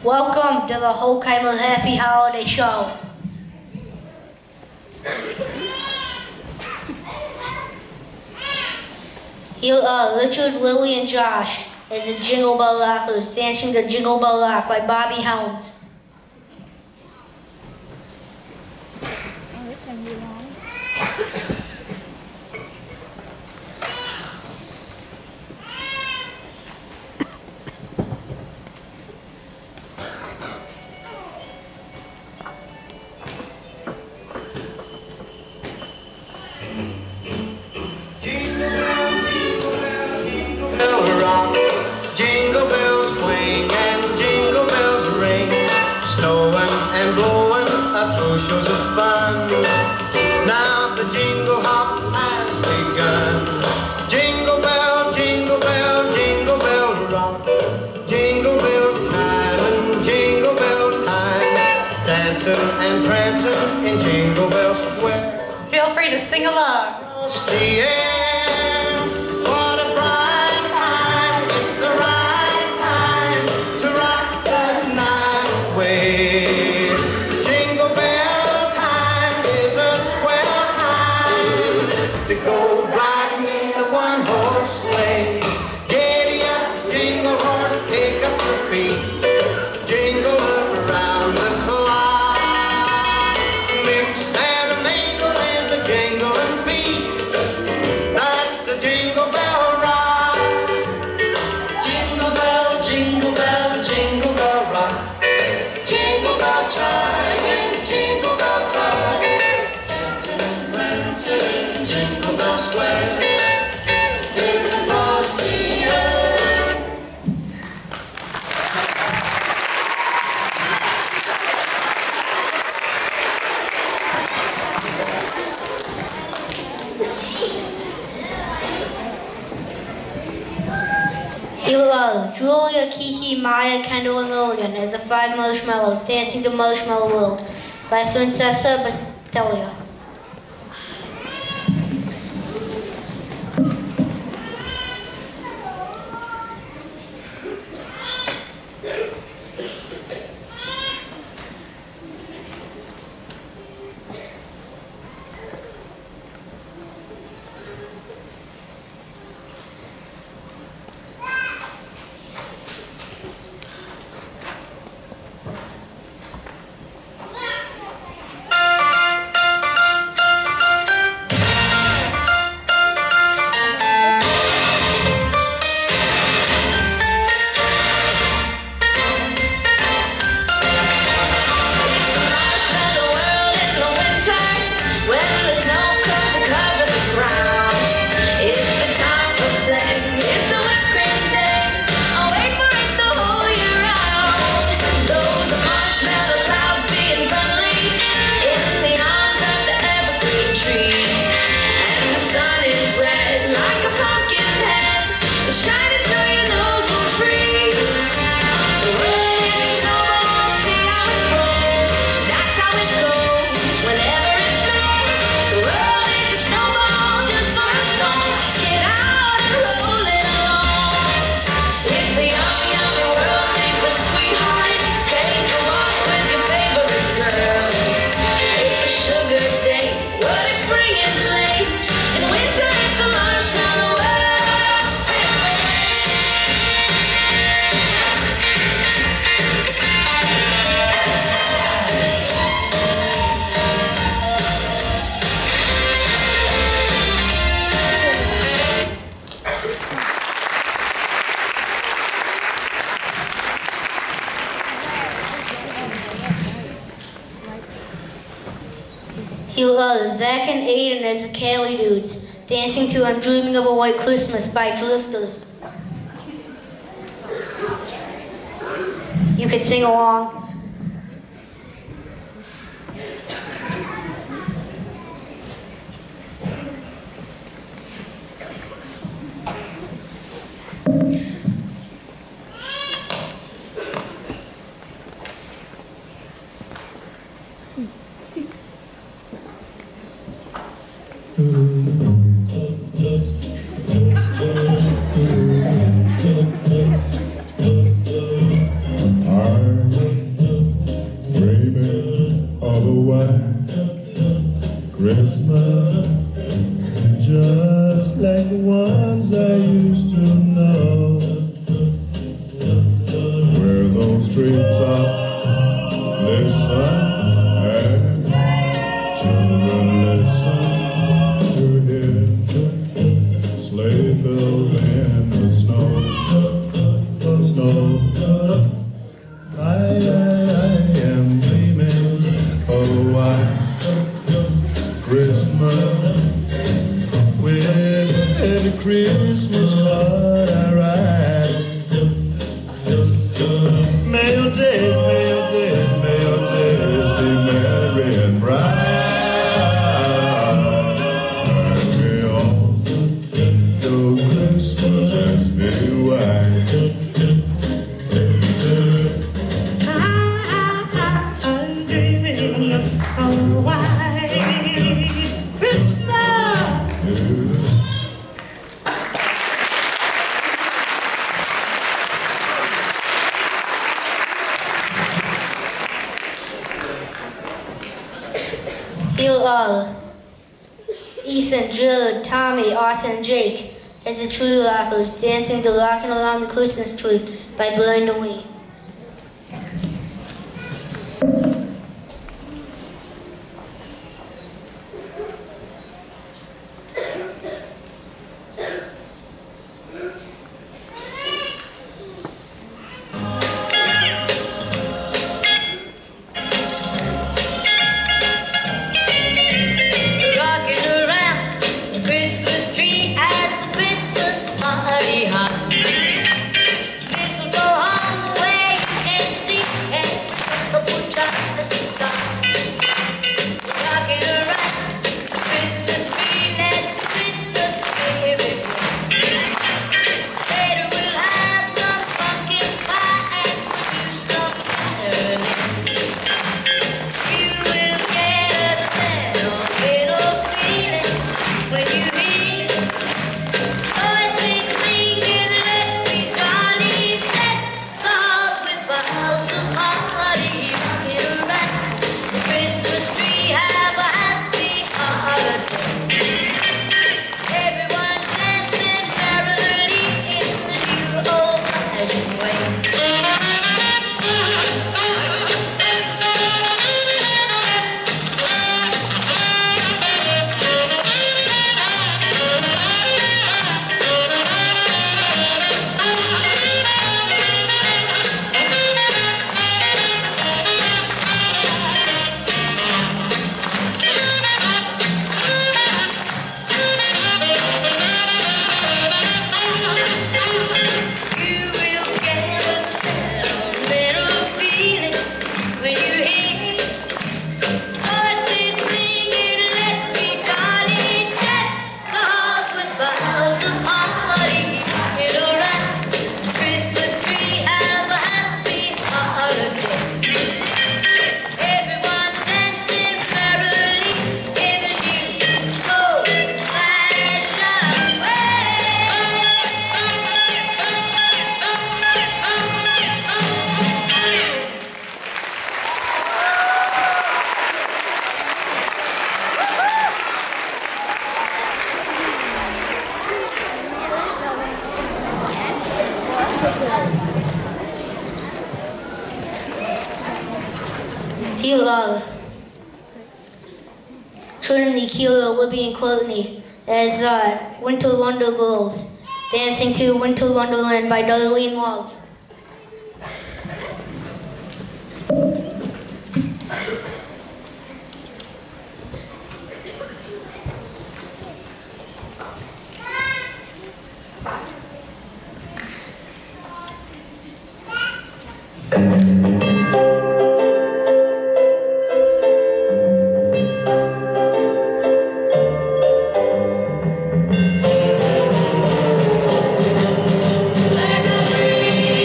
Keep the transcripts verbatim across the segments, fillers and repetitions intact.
Welcome to the Hochheimer Happy Holiday Show. Here are Richard, Lily, and Josh as the Jingle Bell Rockers dancing the Jingle Bell Rock by Bobby Helms. Oh, this can be long. Jingle bells swing and jingle bells ring, snowing and blowing up bushels of fun. Now the jingle hop has begun. Jingle bell, jingle bell, jingle bell rock. Jingle bells time and jingle bell time, dancing and prancing in Jingle Bell Square. Feel free to sing along. Across the air, what a bright time, it's the right time to rock the night away. Jingle bell time is a swell time to go riding in the one-horse sleigh. Giddy up, jingle horse, pick up your feet, jingle up around the clock, mix and mingle in the jingling beat. That's the Jingle Bell Rock. Jingle bell, jingle bell, jingle bell rock. Jingle bell chime and jingle bell time, dancing and prancing, jingle bell swing, it's across the air. Here are Julia, Kiki, Maya, Kendall, and Lillian as the Five Marshmallows dancing the Marshmallow World by Francesca Battaglia. Here are Zach and Aiden as the Cali Dudes dancing to I'm Dreaming of a White Christmas by Drifters. You can sing along. Are Christmas, just like the ones I used to know, where those treetops listen and children listen to hear sleigh bells in the snow, the snow. I, I, I am dreaming of a white Christmas, with every Christmas card I write. May your days, may your days, may your days be merry and bright. May all your Christmases be white. I'm dreaming of a white Christmas. You all, Ethan, Jill, Tommy, Austin, Jake, as the true rockers dancing to Rockin' Along the Christmas Tree by Blowing the Wind. Hello. Trinity, Kilo, Libby, and Courtney as uh, Winter Wonder Girls, dancing to Winter Wonderland by Darlene Love. Let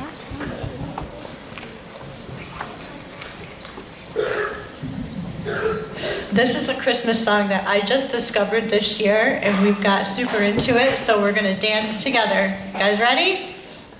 This is a Christmas song that I just discovered this year, and we've got super into it, so we're gonna dance together. You guys ready?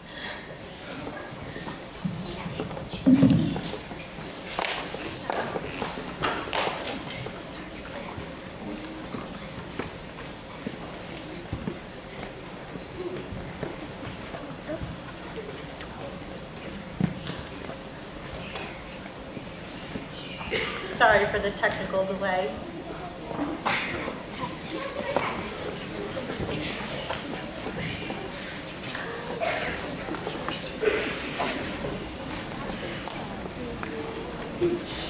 Sorry for the technical delay. Thank you.